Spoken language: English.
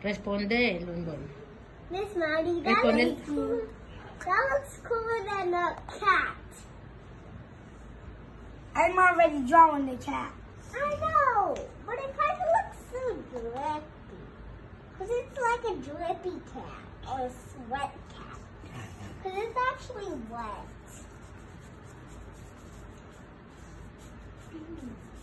Responde, London. Miss Marty, that looks cooler than a cat. I'm already drawing the cat. I know, but it kind of looks so drippy. Because it's like a drippy cat or a sweat cat. Because it's actually wet.